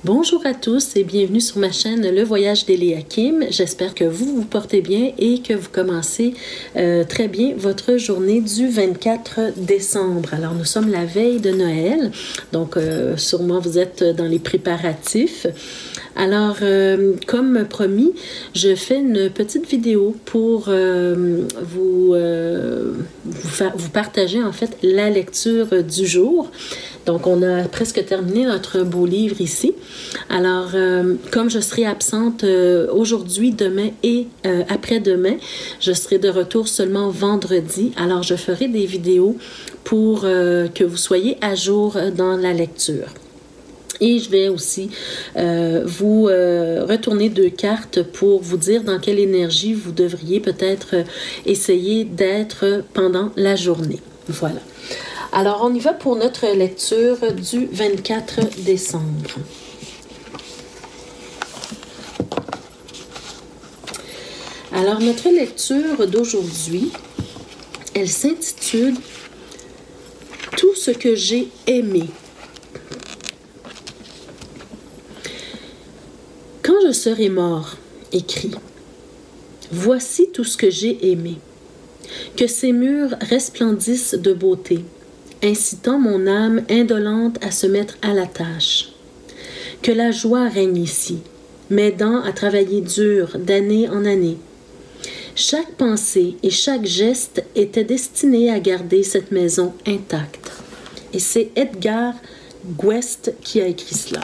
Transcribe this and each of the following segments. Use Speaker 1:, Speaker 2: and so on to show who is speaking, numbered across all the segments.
Speaker 1: Bonjour à tous et bienvenue sur ma chaîne Le Voyage d'Eléa Kim. J'espère que vous vous portez bien et que vous commencez très bien votre journée du 24 décembre. Alors nous sommes la veille de Noël, donc sûrement vous êtes dans les préparatifs. Alors, comme promis, je fais une petite vidéo pour vous partager en fait la lecture du jour. Donc, on a presque terminé notre beau livre ici. Alors, comme je serai absente aujourd'hui, demain et après-demain, je serai de retour seulement vendredi. Alors, je ferai des vidéos pour que vous soyez à jour dans la lecture. Et je vais aussi vous retourner 2 cartes pour vous dire dans quelle énergie vous devriez peut-être essayer d'être pendant la journée. Voilà. Alors, on y va pour notre lecture du 24 décembre. Alors, notre lecture d'aujourd'hui, elle s'intitule « Tout ce que j'ai aimé ». Quand je serai mort, écrit, voici tout ce que j'ai aimé. Que ces murs resplendissent de beauté, incitant mon âme indolente à se mettre à la tâche. Que la joie règne ici, m'aidant à travailler dur d'année en année. Chaque pensée et chaque geste était destiné à garder cette maison intacte. Et c'est Edgar Guest qui a écrit cela.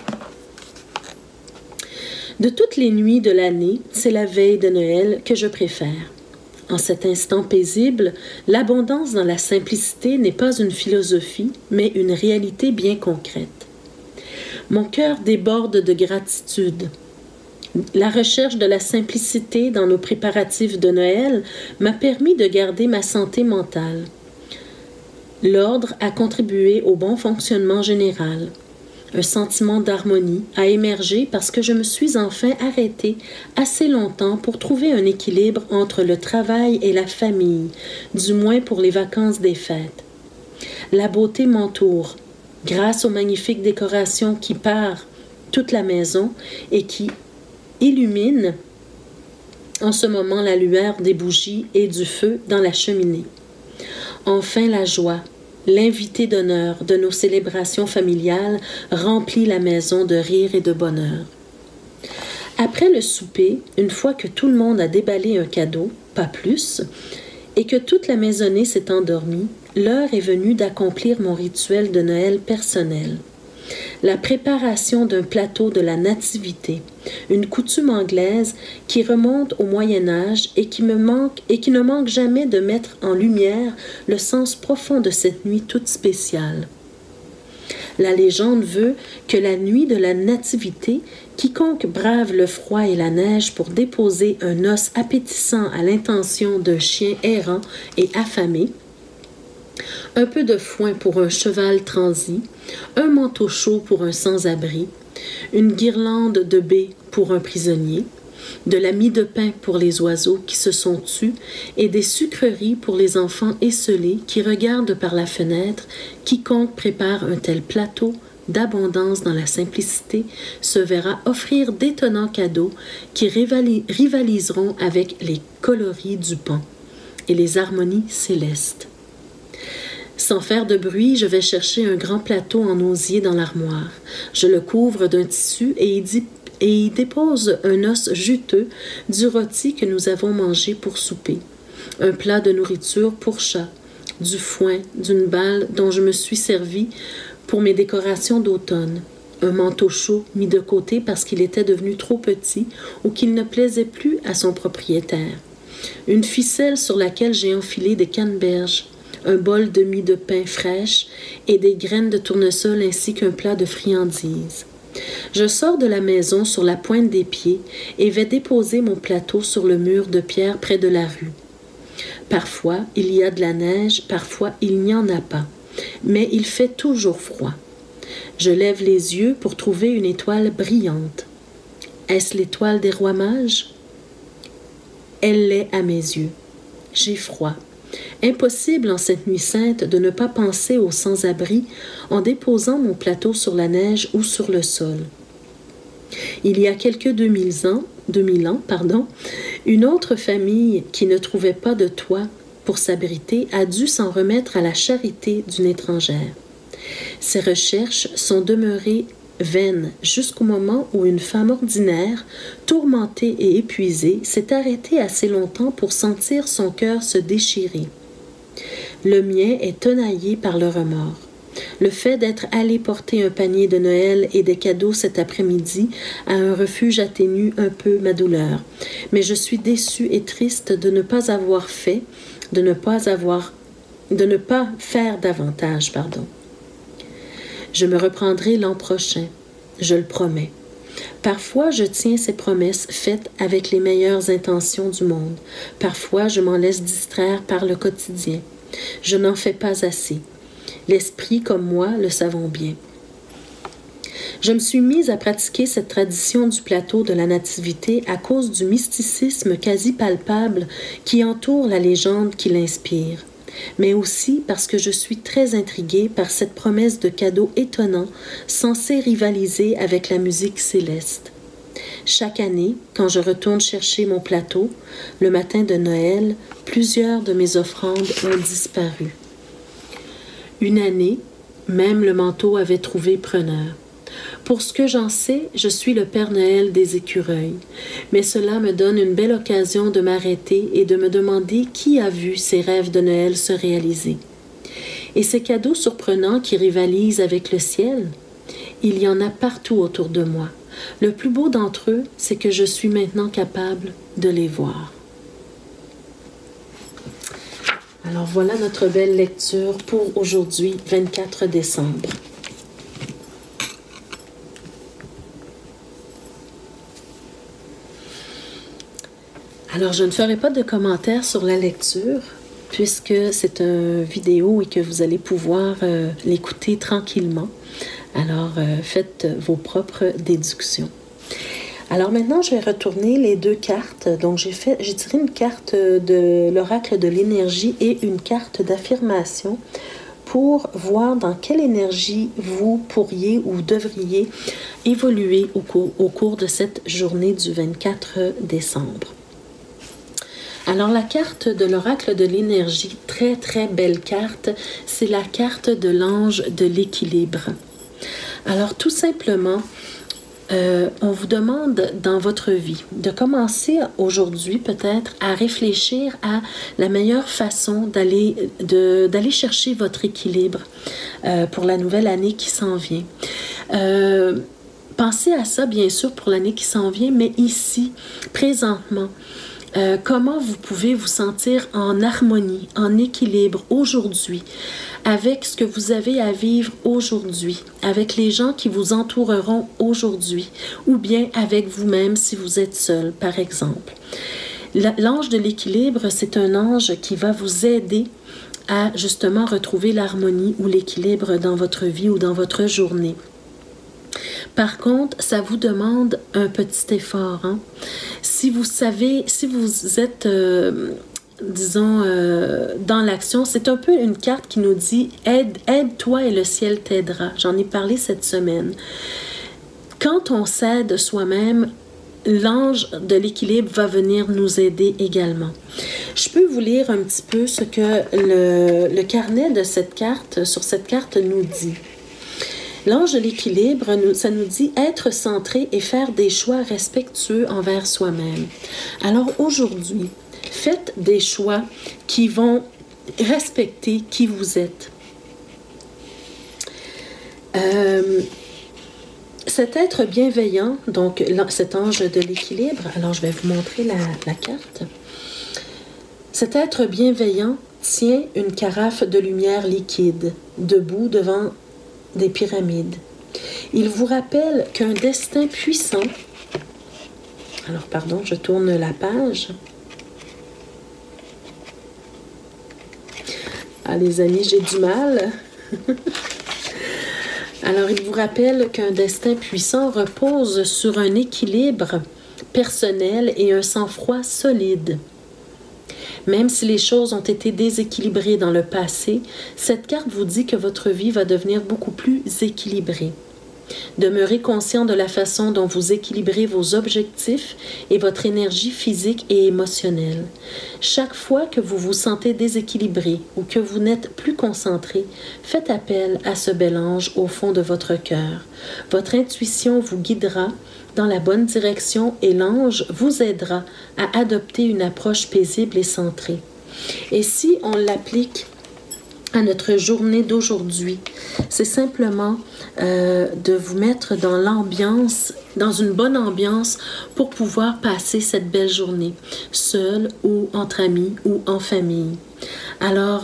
Speaker 1: De toutes les nuits de l'année, c'est la veille de Noël que je préfère. En cet instant paisible, l'abondance dans la simplicité n'est pas une philosophie, mais une réalité bien concrète. Mon cœur déborde de gratitude. La recherche de la simplicité dans nos préparatifs de Noël m'a permis de garder ma santé mentale. L'ordre a contribué au bon fonctionnement général. Un sentiment d'harmonie a émergé parce que je me suis enfin arrêtée assez longtemps pour trouver un équilibre entre le travail et la famille, du moins pour les vacances des fêtes. La beauté m'entoure, grâce aux magnifiques décorations qui parent toute la maison et qui illuminent en ce moment la lueur des bougies et du feu dans la cheminée. Enfin la joie. L'invité d'honneur de nos célébrations familiales remplit la maison de rire et de bonheur. Après le souper, une fois que tout le monde a déballé un cadeau, pas plus, et que toute la maisonnée s'est endormie, l'heure est venue d'accomplir mon rituel de Noël personnel. La préparation d'un plateau de la nativité, une coutume anglaise qui remonte au Moyen Âge et qui ne manque jamais de mettre en lumière le sens profond de cette nuit toute spéciale. La légende veut que la nuit de la nativité, quiconque brave le froid et la neige pour déposer un os appétissant à l'intention d'un chien errant et affamé, un peu de foin pour un cheval transi, un manteau chaud pour un sans-abri, une guirlande de baies pour un prisonnier, de la mie de pain pour les oiseaux qui se sont tus et des sucreries pour les enfants esselés qui regardent par la fenêtre. Quiconque prépare un tel plateau d'abondance dans la simplicité se verra offrir d'étonnants cadeaux qui rivaliseront avec les coloris du pan et les harmonies célestes. Sans faire de bruit, je vais chercher un grand plateau en osier dans l'armoire. Je le couvre d'un tissu et y dépose un os juteux du rôti que nous avons mangé pour souper, un plat de nourriture pour chat, du foin, d'une balle dont je me suis servi pour mes décorations d'automne, un manteau chaud mis de côté parce qu'il était devenu trop petit ou qu'il ne plaisait plus à son propriétaire, une ficelle sur laquelle j'ai enfilé des canneberges, un bol de mie de pain fraîche et des graines de tournesol ainsi qu'un plat de friandises. Je sors de la maison sur la pointe des pieds et vais déposer mon plateau sur le mur de pierre près de la rue. Parfois, il y a de la neige, parfois il n'y en a pas, mais il fait toujours froid. Je lève les yeux pour trouver une étoile brillante. Est-ce l'étoile des rois mages? Elle l'est à mes yeux. J'ai froid. Impossible en cette nuit sainte de ne pas penser aux sans-abri en déposant mon plateau sur la neige ou sur le sol. Il y a quelques 2000 ans, une autre famille qui ne trouvait pas de toit pour s'abriter a dû s'en remettre à la charité d'une étrangère. Ces recherches sont demeurées vaines jusqu'au moment où une femme ordinaire, tourmentée et épuisée, s'est arrêtée assez longtemps pour sentir son cœur se déchirer. Le mien est tenaillé par le remords. Le fait d'être allé porter un panier de Noël et des cadeaux cet après-midi à un refuge atténue un peu ma douleur. Mais je suis déçue et triste de ne pas faire davantage, Je me reprendrai l'an prochain, je le promets. Parfois, je tiens ces promesses faites avec les meilleures intentions du monde. Parfois, je m'en laisse distraire par le quotidien. Je n'en fais pas assez. L'esprit comme moi le savons bien. Je me suis mise à pratiquer cette tradition du plateau de la Nativité à cause du mysticisme quasi palpable qui entoure la légende qui l'inspire, mais aussi parce que je suis très intriguée par cette promesse de cadeau étonnant censé rivaliser avec la musique céleste. Chaque année, quand je retourne chercher mon plateau, le matin de Noël, plusieurs de mes offrandes ont disparu. Une année, même le manteau avait trouvé preneur. Pour ce que j'en sais, je suis le Père Noël des écureuils, mais cela me donne une belle occasion de m'arrêter et de me demander qui a vu ces rêves de Noël se réaliser. Et ces cadeaux surprenants qui rivalisent avec le ciel, il y en a partout autour de moi. Le plus beau d'entre eux, c'est que je suis maintenant capable de les voir. Alors voilà notre belle lecture pour aujourd'hui, 24 décembre. Alors je ne ferai pas de commentaires sur la lecture puisque c'est une vidéo et que vous allez pouvoir l'écouter tranquillement. Alors faites vos propres déductions. Alors maintenant, je vais retourner les deux cartes. Donc, j'ai tiré une carte de l'oracle de l'énergie et une carte d'affirmation pour voir dans quelle énergie vous pourriez ou devriez évoluer au cours de cette journée du 24 décembre. Alors, la carte de l'oracle de l'énergie, très, très belle carte, c'est la carte de l'ange de l'équilibre. Alors, tout simplement, on vous demande dans votre vie de commencer aujourd'hui peut-être à réfléchir à la meilleure façon d'aller chercher votre équilibre pour la nouvelle année qui s'en vient. Pensez à ça bien sûr pour l'année qui s'en vient, mais ici, présentement, comment vous pouvez vous sentir en harmonie, en équilibre aujourd'hui avec ce que vous avez à vivre aujourd'hui, avec les gens qui vous entoureront aujourd'hui, ou bien avec vous-même si vous êtes seul, par exemple. L'ange de l'équilibre, c'est un ange qui va vous aider à justement retrouver l'harmonie ou l'équilibre dans votre vie ou dans votre journée. Par contre, ça vous demande un petit effort. Hein? Si vous êtes, dans l'action, c'est un peu une carte qui nous dit « Aide-toi et le ciel t'aidera ». J'en ai parlé cette semaine. Quand on s'aide soi-même, l'ange de l'équilibre va venir nous aider également. Je peux vous lire un petit peu ce que le carnet de cette carte, sur cette carte nous dit. L'ange de l'équilibre, ça nous dit être centré et faire des choix respectueux envers soi-même. Alors aujourd'hui, faites des choix qui vont respecter qui vous êtes. Cet être bienveillant, donc cet ange de l'équilibre, alors je vais vous montrer la carte. Cet être bienveillant tient une carafe de lumière liquide, debout devant des pyramides. Il vous rappelle qu'un destin puissant... Alors, pardon, je tourne la page. Ah, les amis, j'ai du mal. Alors, il vous rappelle qu'un destin puissant repose sur un équilibre personnel et un sang-froid solide. Même si les choses ont été déséquilibrées dans le passé, cette carte vous dit que votre vie va devenir beaucoup plus équilibrée. Demeurez conscient de la façon dont vous équilibrez vos objectifs et votre énergie physique et émotionnelle. Chaque fois que vous vous sentez déséquilibré ou que vous n'êtes plus concentré, faites appel à ce bel ange au fond de votre cœur. Votre intuition vous guidera dans la bonne direction et l'ange vous aidera à adopter une approche paisible et centrée. Et si on l'applique à notre journée d'aujourd'hui, c'est simplement de vous mettre dans l'ambiance, dans une bonne ambiance pour pouvoir passer cette belle journée, seul ou entre amis ou en famille. Alors,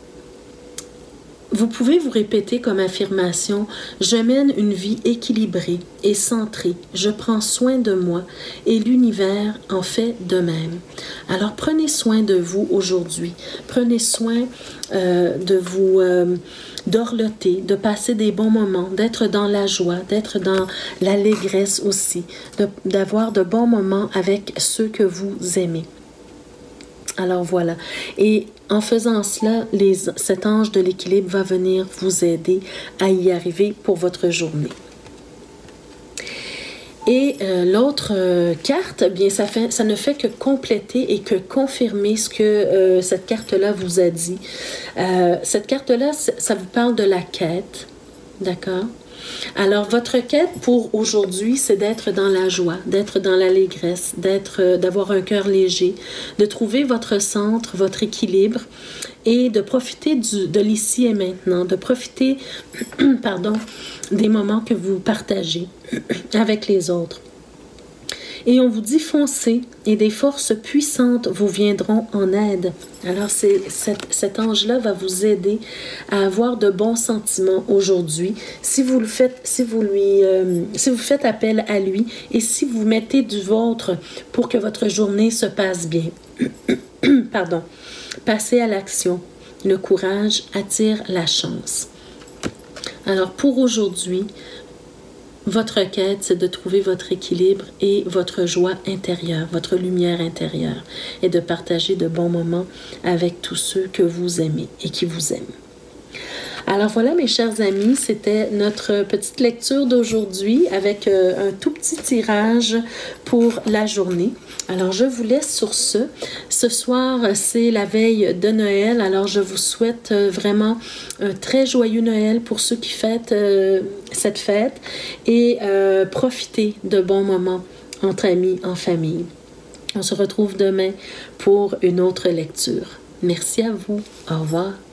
Speaker 1: vous pouvez vous répéter comme affirmation: je mène une vie équilibrée et centrée, je prends soin de moi et l'univers en fait de même. Alors prenez soin de vous aujourd'hui, prenez soin de vous dorloter, de passer des bons moments, d'être dans la joie, d'être dans l'allégresse aussi, d'avoir de bons moments avec ceux que vous aimez. Alors voilà, et en faisant cela, cet ange de l'équilibre va venir vous aider à y arriver pour votre journée. Et l'autre carte, bien, ça ne fait que compléter et que confirmer ce que cette carte-là vous a dit. Cette carte-là, ça vous parle de la quête, d'accord? Alors, votre quête pour aujourd'hui, c'est d'être dans la joie, d'être dans l'allégresse, d'avoir un cœur léger, de trouver votre centre, votre équilibre et de profiter de l'ici et maintenant, de profiter pardon, des moments que vous partagez avec les autres. Et on vous dit foncez et des forces puissantes vous viendront en aide. Alors cet ange-là va vous aider à avoir de bons sentiments aujourd'hui si vous faites appel à lui et si vous mettez du vôtre pour que votre journée se passe bien. Pardon. Passez à l'action. Le courage attire la chance. Alors pour aujourd'hui, votre quête, c'est de trouver votre équilibre et votre joie intérieure, votre lumière intérieure, et de partager de bons moments avec tous ceux que vous aimez et qui vous aiment. Alors voilà, mes chers amis, c'était notre petite lecture d'aujourd'hui avec un tout petit tirage pour la journée. Alors, je vous laisse sur ce. Ce soir, c'est la veille de Noël. Alors, je vous souhaite vraiment un très joyeux Noël pour ceux qui fêtent cette fête et profitez de bons moments entre amis, en famille. On se retrouve demain pour une autre lecture. Merci à vous. Au revoir.